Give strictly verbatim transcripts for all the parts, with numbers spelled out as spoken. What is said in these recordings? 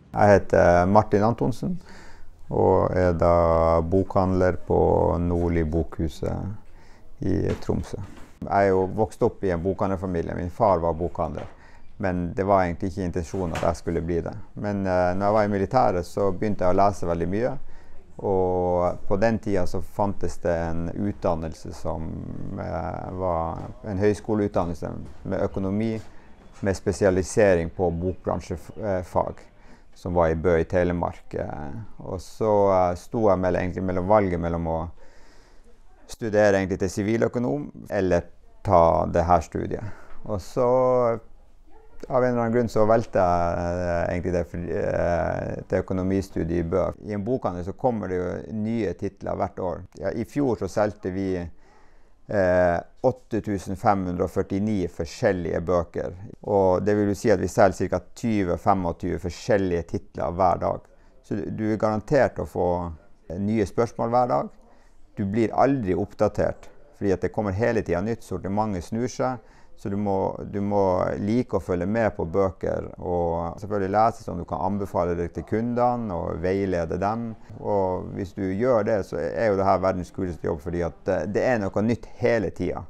Jeg heter Martin Antonsen, og er da bokhandler på Nordli Bokhuset i Tromsø. Jeg er jo vokst opp i en bokhandlerfamilie. Min far var bokhandler, men det var egentlig ikke intensjonen at jeg skulle bli det. Men eh, når jeg var i militæret, så begynte jeg å lese veldig mye. Og på den tida så fantes det en utdannelse som eh, var en høyskoleutdannelse med økonomi, med spesialisering på bokbransjefag, som var i Bø i Telemark. Og så sto jeg mellom, egentlig, mellom valget mellom å studere egentlig til siviløkonom eller ta det her studiet. Og så av en eller annen grunn så valgte jeg egentlig det, det økonomistudiet i Bø. I en bokhandel så kommer det jo nye titler hvert år. Ja, i fjor så solgte vi eh, åtte tusen fem hundre førtini forskjellige bøker. Og det vil jo si at vi selger ca. tjue til tjuefem forskjellige titler hver dag. Så du er garantert å få nye spørsmål hver dag. Du blir aldri oppdatert, fordi at det kommer hele tiden nytt, sortimentet snur seg. Så du må, du må like å følge med på bøker, og selvfølgelig lese som du kan anbefale det til kundene og veilede dem. Og hvis du gjør det, så er jo det her verdens kuleste jobb, fordi at det, det er noe nytt hele tiden.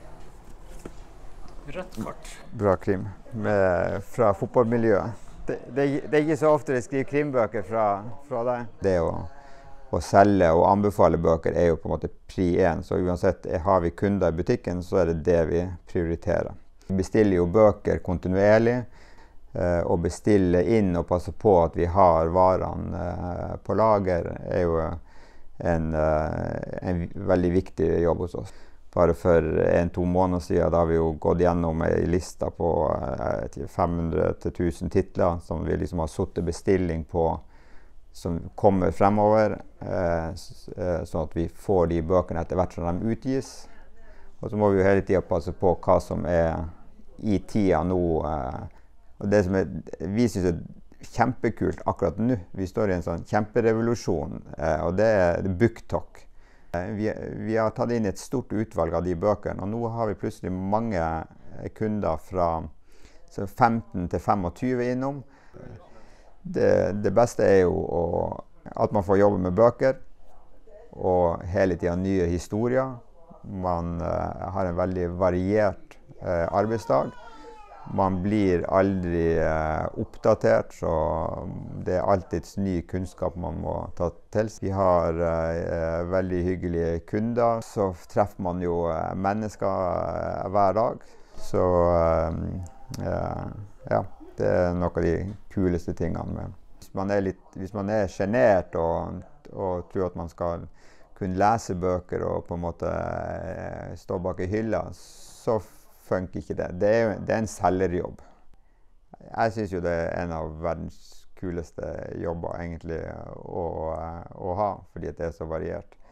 Rødt kort. Bra krim, med, fra fotballmiljøet. Det, det, det er ikke så ofte jeg skriver krimbøker fra, fra deg. Det å, å selge og anbefale bøker er jo på en måte pri én, så uansett har vi kunder i butikken, så er det det vi prioriterer. Vi bestiller jo bøker kontinuerlig, eh, og bestiller inn og passe på at vi har varene eh, på lager er jo en, eh, en veldig viktig jobb hos oss. Bare for en, to måneder siden da har vi jo gått gjennom en liste på eh, fem hundre til tusen titler som vi liksom har satt bestilling på, som kommer fremover, eh, sånn at vi får de bøkene etter hvert som de utgis. Og så må vi jo hele tiden passe på hva som er i tida nå. Eh, og det som er, vi synes er kjempekult akkurat nå, vi står i en sånn kjemperevolusjon, eh, og det er BookTok. Eh, vi, vi har tatt inn et stort utvalg av de bøkene, og nå har vi plutselig mange kunder fra femten til tjuefem innom. Det, det beste er jo å, at man får jobbe med bøker, og hele tiden nye historier. Man uh, har en veldig variert uh, arbeidsdag. Man blir aldri uh, oppdatert, så det er alltid ny kunnskap man må ta til. Vi har uh, veldig hyggelige kunder, så treffer man jo uh, mennesker uh, hver dag. Så uh, uh, ja. Det er noe av de kuleste tingene med. Hvis man er litt, hvis man er genert og, og tror at man skal kunne lese bøker og på en måte eh, stå bak i hylla, så funker ikke det. Det er, det er en selgerjobb. Jeg synes jo det er en av verdens kuleste jobber egentlig å, å ha, fordi det er så variert.